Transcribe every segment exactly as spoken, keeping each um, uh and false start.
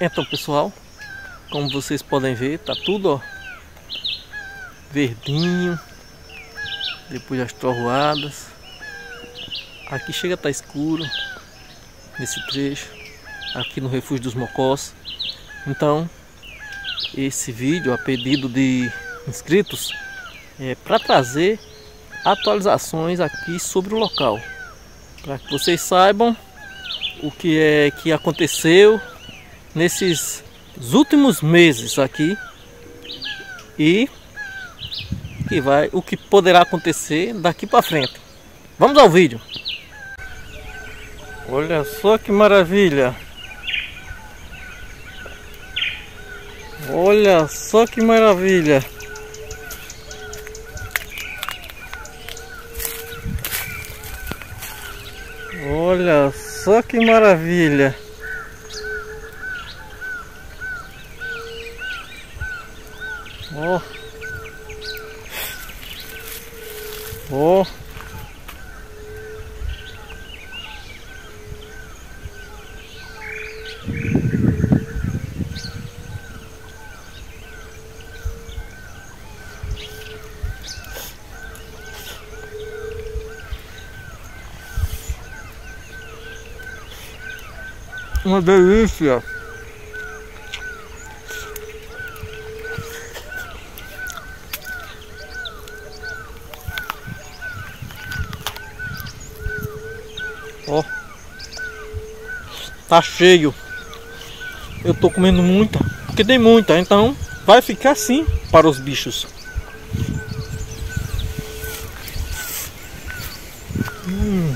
Então, pessoal, como vocês podem ver, tá tudo, ó, verdinho. Depois das trovoadas. Aqui chega a estar escuro nesse trecho, aqui no Refúgio dos Mocós. Então, esse vídeo, a pedido de inscritos, é para trazer atualizações aqui sobre o local, para que vocês saibam o que é que aconteceu nesses últimos meses aqui e que vai, o que poderá acontecer daqui para frente. Vamos ao vídeo. Olha só que maravilha! Olha só que maravilha! Olha só que maravilha! Ó! Ó! Uma delícia! Ó, tá cheio. Eu tô comendo muita, porque tem muita, então vai ficar assim para os bichos. Hum.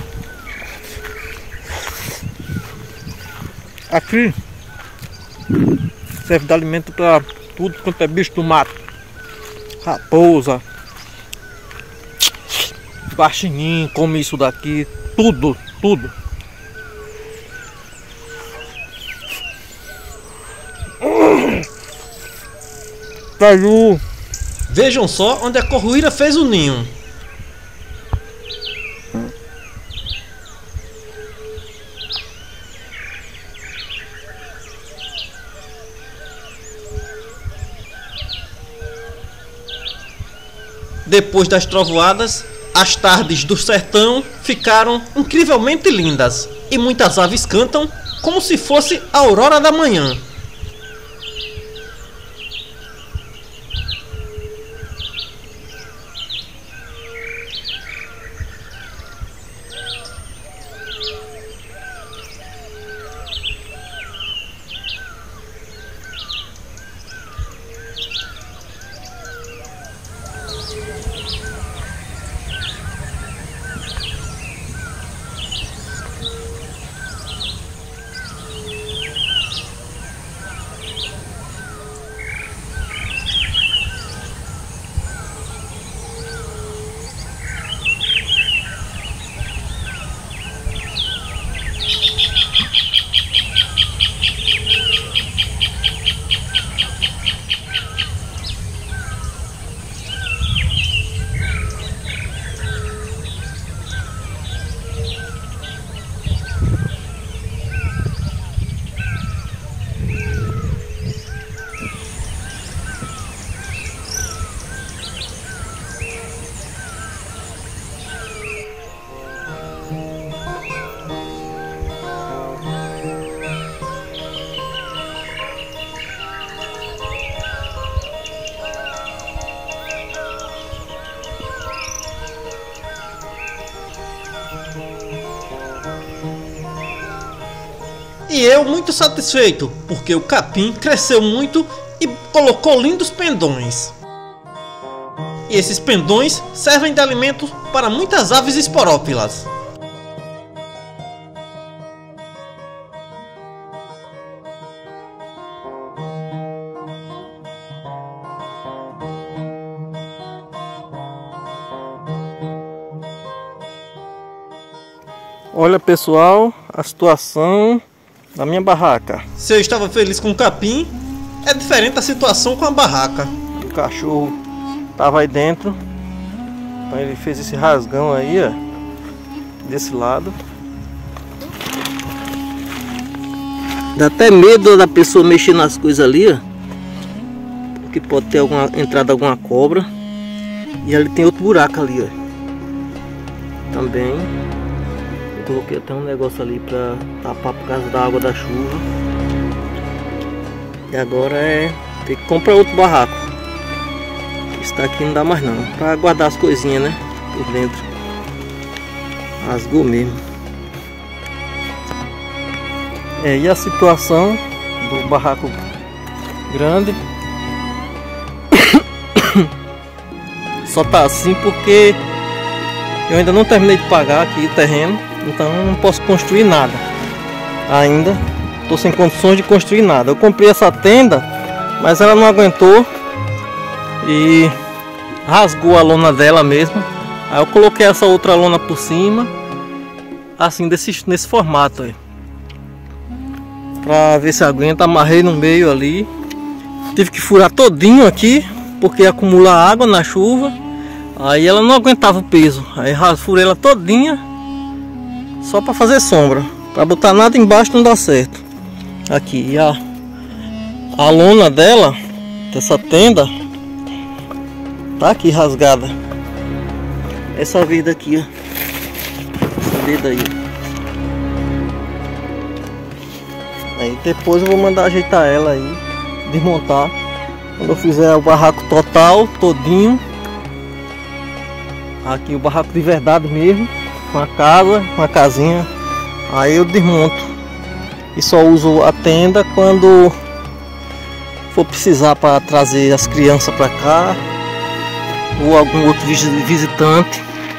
Aqui serve de alimento para tudo quanto é bicho do mato. Raposa, guaxinim come isso daqui, tudo, tudo. Caiu. Vejam só onde a corruíra fez o ninho. Depois das trovoadas, as tardes do sertão ficaram incrivelmente lindas e muitas aves cantam como se fosse a aurora da manhã. E eu muito satisfeito, porque o capim cresceu muito e colocou lindos pendões. E esses pendões servem de alimento para muitas aves esporófilas. Olha, pessoal, a situação da minha barraca. Se eu estava feliz com o capim, é diferente a situação com a barraca. O cachorro tava aí dentro, então ele fez esse rasgão aí, ó, desse lado. Dá até medo da pessoa mexer nas coisas ali, ó. Porque pode ter alguma entrada alguma cobra. E ali tem outro buraco ali, ó. Também. Eu coloquei até um negócio ali pra tapar por causa da água da chuva. E agora é ter que comprar outro barraco. Esse daqui não dá mais não. Pra guardar as coisinhas, né? Por dentro. Rasgou mesmo. É, e a situação do barraco grande só tá assim porque eu ainda não terminei de pagar aqui o terreno, então não posso construir nada ainda. Tô sem condições de construir nada. Eu comprei essa tenda, mas ela não aguentou e rasgou a lona dela mesmo. Aí eu coloquei essa outra lona por cima, assim, desse, nesse formato aí, pra ver se aguenta. Amarrei no meio ali. Tive que furar todinho aqui, porque acumula água na chuva. Aí ela não aguentava o peso. Aí furei ela todinha, só para fazer sombra. Para botar nada embaixo não dá certo. Aqui, e a, a lona dela, dessa tenda, tá aqui rasgada. Essa vida aqui, ó. Essa vida aí. Aí depois eu vou mandar ajeitar ela aí, desmontar. Quando eu fizer o barraco total, todinho. Aqui o barraco de verdade mesmo, com a casa, com a casinha. Aí eu desmonto. E só uso a tenda quando for precisar para trazer as crianças para cá. Ou algum outro visitante.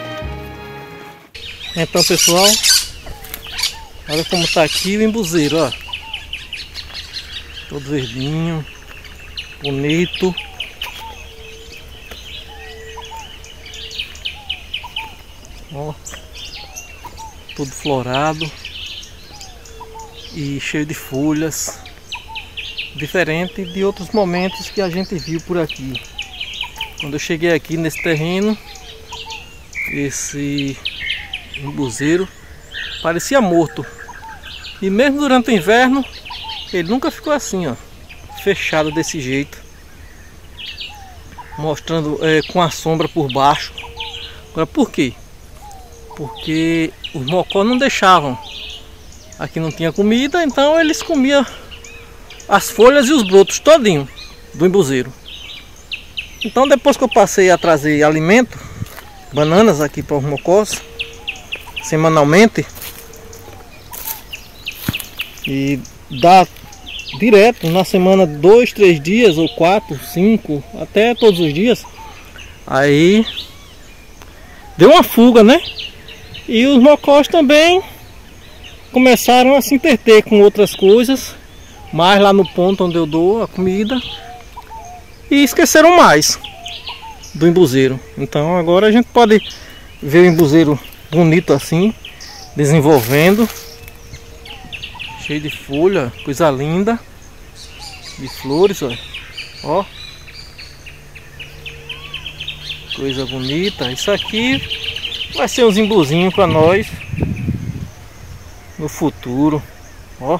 Então, pessoal, olha como tá aqui o embuzeiro, ó. Todo verdinho, bonito. Ó, todo florado e cheio de folhas, diferente de outros momentos que a gente viu por aqui. Quando eu cheguei aqui nesse terreno, esse embuzeiro parecia morto, e mesmo durante o inverno ele nunca ficou assim, ó, fechado desse jeito, mostrando é, com a sombra por baixo. Agora por quê? Porque os mocós não deixavam. Aqui não tinha comida, então eles comiam as folhas e os brotos todinho do embuzeiro. Então depois que eu passei a trazer alimento, bananas aqui para os mocós, semanalmente, e dá direto na semana dois, três dias ou quatro, cinco, até todos os dias. Aí deu uma fuga, né? E os mocós também começaram a se entreter com outras coisas, mais lá no ponto onde eu dou a comida, e esqueceram mais do embuzeiro. Então agora a gente pode ver o embuzeiro bonito assim, desenvolvendo, cheio de folha, coisa linda, de flores, ó, ó, coisa bonita. Isso aqui vai ser uns embuzinhos para nós no futuro, ó,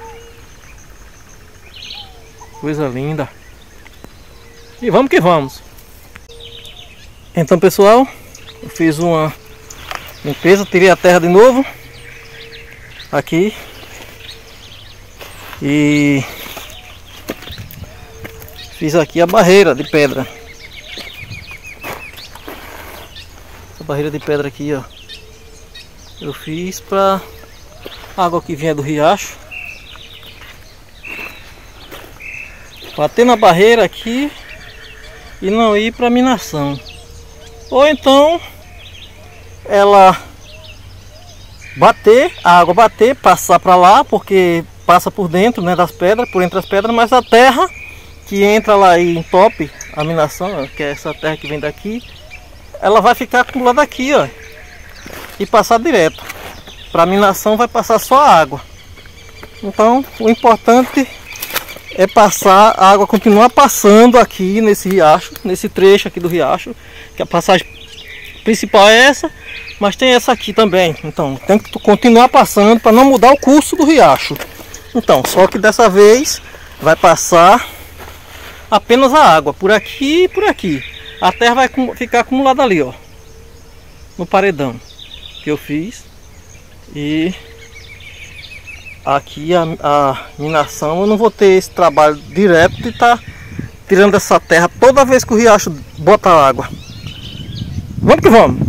coisa linda. E vamos que vamos. Então, pessoal, eu fiz uma limpeza, tirei a terra de novo aqui e fiz aqui a barreira de pedra. Essa barreira de pedra aqui, ó, eu fiz para água que vinha do riacho bater na barreira aqui e não ir para minação. Ou então ela bater, a água bater, passar para lá, porque passa por dentro, né, das pedras, por entre as pedras, mas a terra que entra lá e entope a minação, que é essa terra que vem daqui, ela vai ficar acumulada aqui, ó, e passar direto. Para a minação vai passar só a água. Então o importante é passar, a água continuar passando aqui nesse riacho, nesse trecho aqui do riacho, que a passagem principal é essa, mas tem essa aqui também. Então tem que continuar passando para não mudar o curso do riacho. Então, só que dessa vez vai passar apenas a água, por aqui e por aqui. A terra vai ficar acumulada ali, ó, no paredão que eu fiz. E aqui a, a minação, eu não vou ter esse trabalho direto de estar tá tirando essa terra toda vez que o riacho bota água. Vamos que vamos!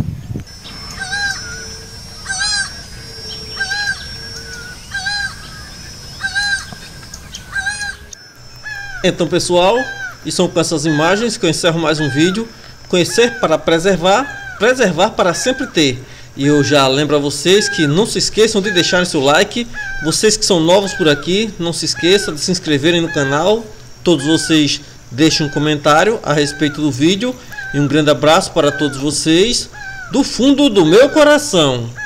Então, pessoal, e são com essas imagens que eu encerro mais um vídeo. Conhecer para preservar, preservar para sempre ter. E eu já lembro a vocês que não se esqueçam de deixarem seu like. Vocês que são novos por aqui, não se esqueçam de se inscreverem no canal. Todos vocês deixem um comentário a respeito do vídeo. E um grande abraço para todos vocês, do fundo do meu coração.